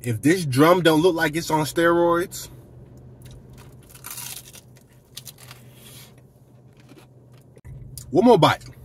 If this drum don't look like it's on steroids, one more bite.